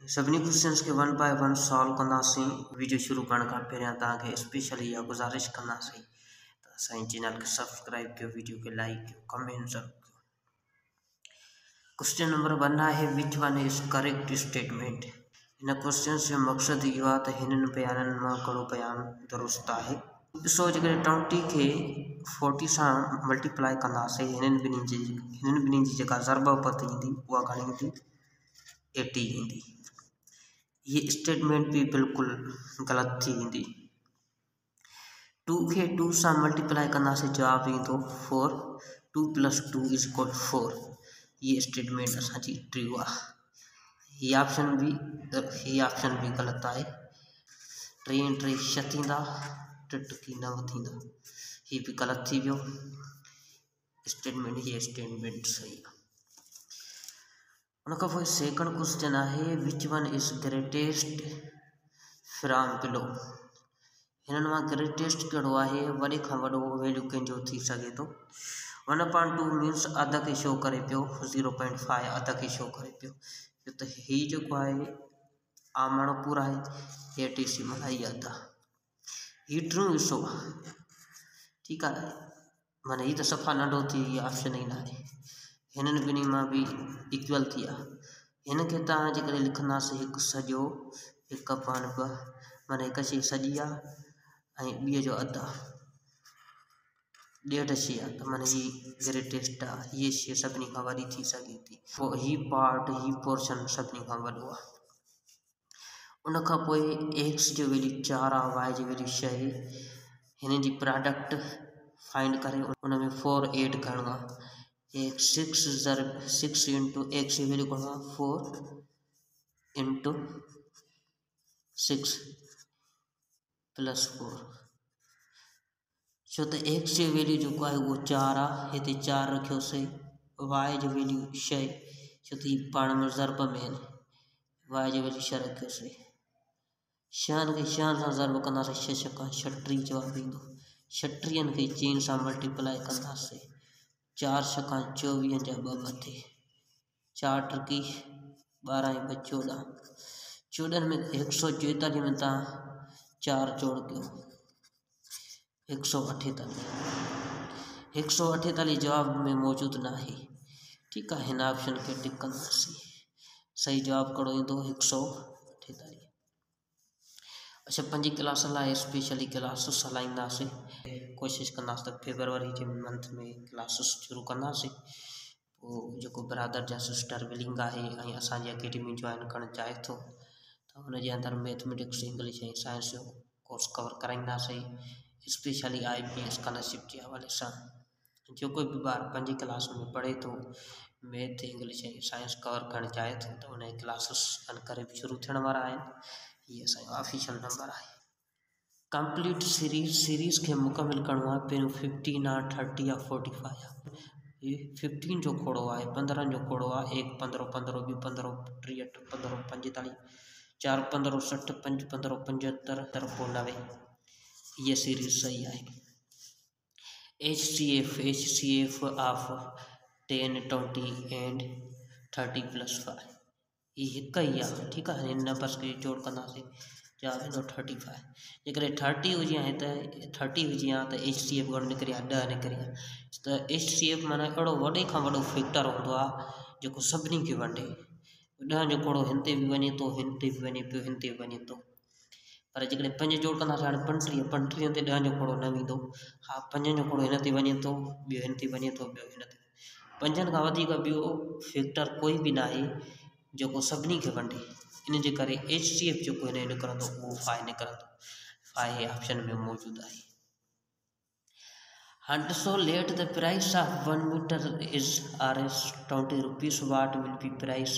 सभी क्वेश्चंस के one by one solve कंदासीं। वीडियो शुरू करण खां पहिरियां तव्हांखे स्पेशली इहा गुज़ारिश कंदासीं त असांजे चैनल खे सब्सक्राइब कयो, वीडियो खे लाइक कयो, कमेंट ज़रूरु कयो। क्वेश्चन नंबर 1 आहे which one is correct statement. हिन क्वेश्चन जो मक़सदु इहो आहे त हिननि बयाननि मां कहिड़ो बयानु दुरुस्त आहे। ॾिसो, जेकॾहिं 20 खे 40 सां मल्टीप्लाई कंदासीं, हिननि ॿिन्हिनि जी जेका ज़रब पत ईंदी उहा घणी ईंदी? 80 ईंदी। ये स्टेटमेंट भी बिल्कुल गलत थी वेंदी। 2 खे 2 सां मल्टीप्लाई कंदासीं, जवाब ईंदो 4। 2 + 2 = 4। ये स्टेटमेंट असांजी ट्रू आहे। ये ऑप्शन भी गलत आहे। 3 × 3 = 6 थींदा, 2 × 2 = 9 थींदा। ये भी गलत थी वियो स्टेटमेंट। ये स्टेटमेंट सही आहे। उनखां पोइ सेकंड क्वेश्चन आहे which one is greatest from below. हिननि मां ग्रेटेस्ट कहिड़ो आहे? वॾे खां वॾो वैल्यू कंहिंजो थी सघे थो। 1/2 मीन्स अध खे शो करे पियो, 0.5 अध खे शो करे पियो। त हीउ जेको आहे आमण पूरा आहे, 80 हीअ अध आहे। हीउ ट्रू हिसो आहे, ठीकु आहे। माना हीउ त सफ़ा नंढो थी, हीअ ऑप्शन ई न आहे। हिननि ॿिन्ही मां बि इक्वल थी आहे। हिन खे तव्हां जेकॾहिं लिखंदासीं हिकु सॼो 1/2, माना हिकु शइ सॼी आहे ऐं ॿिए जो अधु आहे, 1/2 शइ आहे, त माना हीअ ग्रेटेस्ट आहे। हीअ शइ सभिनी खां वॾी थी सघे थी। पोइ हीउ पोर्शन सभिनी खां वॾो आहे। उनखां पोइ x जो वैल्यू 4 आहे, y जो वैल्यू 6। हिन जी प्रोडक्ट फाइंड करे उन में 4 ऐड करिणो आहे। 6 × x जी वैल्यू करिणो आहे 4 × 6 + 4। छो त x जी वैल्यू जेको आहे उहो 4 आहे, हिते 4 रखियोसीं। y जी वैल्यू 6, छो त हीअ पाण में ज़रब में आहिनि। y जी वैल्यू 6 रखियोसीं। 6 खे 6 सां ज़रब कंदासीं, 6 × 6 = 36 जवाबु ईंदो। 36 खे 3 सां मल्टीप्लाई कंदासीं, 4 × 6 = 24 जा 2 मथे, 4 × 3 = 12 × 2 = 14। 14 में 144 में तव्हां 4 जोड़ कयो, 148। 148 जवाब में मौजूदु न आहे, ठीकु आहे। हिन ऑप्शन खे टिक कंदासीं। सही जवाबु कहिड़ो ईंदो? 148। अच्छा, 5 क्लास लाइ स्पेशली क्लासिस हलाईंदासीं। कोशिशि कंदासीं त फेबरवरी जे मंथ में क्लासिस शुरू कंदासीं। पोइ जेको ब्रदर या सिस्टर विलिंग आहे ऐं असांजी अकेडमी जॉइन करणु चाहे थो, त हुनजे अंदरि मैथमेटिक्स, इंग्लिश ऐं साइंस जो कोर्स कवर कराईंदासीं, स्पेशली IBS स्कॉलरशिप जे हवाले सां। जेको बि ॿार 5 क्लास में पढ़े थो, मैथ, इंग्लिश ऐं साइंस कवर करणु चाहे थो, त हुनजी क्लासिस करे शुरू थियण वारा आहिनि। हीअ असांजो ऑफिशियल नंबर आहे। कंप्लीट सीरीज़ खे मुकमिल करिणो आहे। पहिरियों 15 आहे, 30 आहे, 45 आहे। हीउ 15 जो खोड़ो आहे, 15 जो खोड़ो आहे। 1 15 15, 2 15 63, 15 45, 4 15 60, 5 15 75, पोइ 90। हीअ सीरीज़ सही आहे। HCF ऑफ 10 20 एंड 30 + 5 हीअ हिकु ई आहे, ठीकु आहे। हिन नंबर्स खे जोड़ कंदासीं, जवाबु ईंदो 35। जेकॾहिं 30 हुजे हा त HCF घणो निकिरी आहे? 10 निकिरी आहे। त HCF माना अहिड़ो वॾे खां वॾो फैक्टर हूंदो आहे जेको सभिनी खे वंडे। 10 जो खोड़ो हिन ते बि वञे थो, हिन ते बि वञे पियो, हिन ते बि वञे थो। पर जेकॾहिं 5 जोड़ कंदासीं, हाणे 35 ते 10 जो खोड़ो न वेंदो। हा, 5 जो खोड़ो हिन ते वञे थो, ॿियो हिन ते वञे थो, ॿियो हिन ते। 5 खां वधीक ॿियो फैक्टर कोई बि न आहे जेको सभिनी खे वंडे। इन जे करे HCF जेको हिन जो निकिरंदो उहो 5 निकिरंदो। 5 ऑप्शन में मौजूदु आहे। हाणे ॾिसो, let the price of 1 meter is Rs 20 rupees, what will be price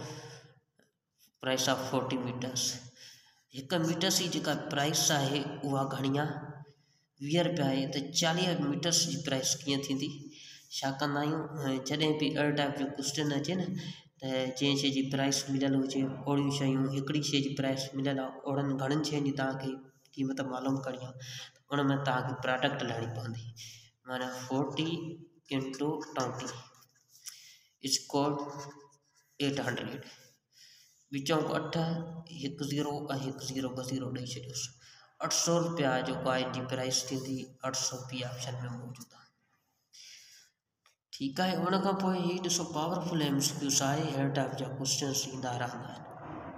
of 40 meters. 1 meters जी जेका प्राइस आहे उहा घणी आहे? 20 रुपया आहे। त 40 मीटर्स जी प्राइस कीअं थींदी? छा कंदा आहियूं, जॾहिं बि अहिड़े टाइप जो क्वेश्चन अचे न, त जंहिं शइ जी प्राइस मिलियल हुजे, ओड़ियूं शयूं, हिकिड़ी शइ जी प्राइस मिलियल आहे, ओड़नि घणनि शयुनि जी तव्हांखे क़ीमत मालूम करणी आहे, उन में तव्हांखे प्रोडक्ट लाहिणी पवंदी। माना 40 × 20 = 800। विचों को 8 1 0 ऐं 1 0 ॿ 0 ॾेई छॾियोसि। 800 रुपया जेको आहे हिन जी प्राइस थींदी 800 बी ऑप्शन में मौजूदु आहे। ठीकु आहे। उन खां पोइ हीउ ॾिसो पावरफुल MCQs आहे, अहिड़े टाइप जा क्वेश्चन्स ईंदा रहंदा आहिनि।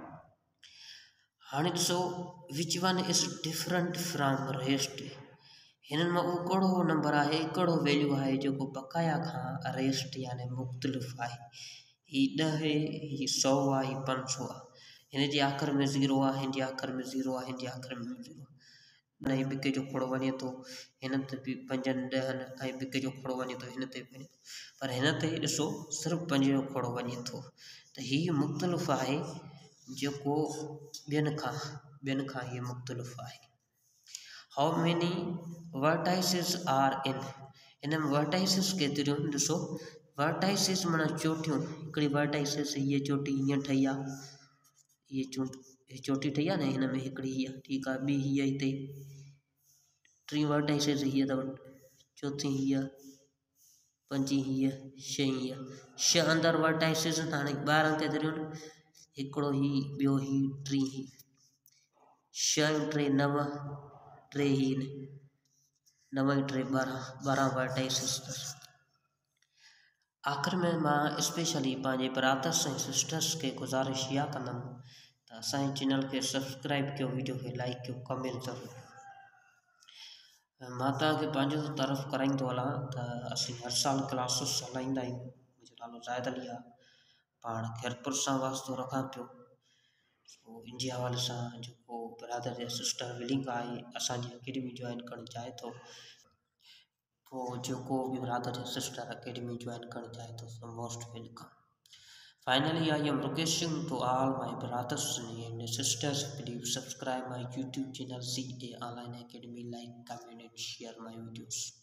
हाणे ॾिसो which one is different from rest. हिननि मां उहो कहिड़ो नंबर आहे, कहिड़ो वैल्यू आहे जेको बक़ाया खां रेस्ट यानी मुख़्तलिफ़ आहे। हीउ 10 आहे, हीउ 100 आहे, हीउ 500 आहे। हिन जे आख़िर में 0 आहे, हिन जे आख़िर में 0 आहे, हिन जे आख़िर में 0 आहे। न बिके जो खोड़ो वञे थो हिन ते बि 5 10 ऐं बिके जो खोड़ो वञे थो हिन ते बि वञे थो, पर हिन ते ॾिसो सिर्फ़ु 5 जो खोड़ो वञे थो। त हीउ मुख़्तलिफ़ आहे जेको ॿियनि खां हीउ मुख़्तलिफ़ आहे। How many vertices are in. हिन में वर्टाइसिस केतिरियूं ॾिसो, वर्टाइसिस माना चोटियूं। हिकिड़ी वर्टाइसिस हीअ चोटी हीअं ठही आहे, हीअ चोटी ठही आहे न, हिन में हिकिड़ी हीअ, ठीकु आहे, ॿी हीअ हिते, टी वर्टाइसिस हीअ अथव, चौथी हीअ, पंजी हीअ, छहीं हीअ, 6 अंदरि वर्टाइसिस। हाणे 12 केतिरियूं, हिकिड़ो ही, ॿियो ही, टी ही, 6 × 3 9, 3 ही 9 × 3 12 वर्टाइसिस अथसि। आख़िर में मां स्पेशली पंहिंजे ब्रदर्स ऐं सिस्टर्स खे गुज़ारिश इहा कंदुमि त असांजे चैनल खे सब्सक्राइब कयो, वीडियो खे लाइक कयो, कमेंट ज़रूरु। मां तव्हांखे पंहिंजो तरफ़ कराईंदो हलां त असीं हर साल क्लासिस हलाईंदा आहियूं। मुंहिंजो नालो ज़ाहिद अली आहे, पाण खैरपुर सां वास्तो रखां पियो। इन जे हवाले सां जेको ब्रदर या सिस्टर विलिंग आहे असांजी अकेडमी जॉइन करणु चाहे थो, पोइ जेको बि ब्रदर या सिस्टर अकेडमी जॉइन करणु चाहे थो, so most welcome. Finally, I am requesting to all my brothers and sisters, please subscribe my YouTube channel CA Online Academy, like, comment and share my videos.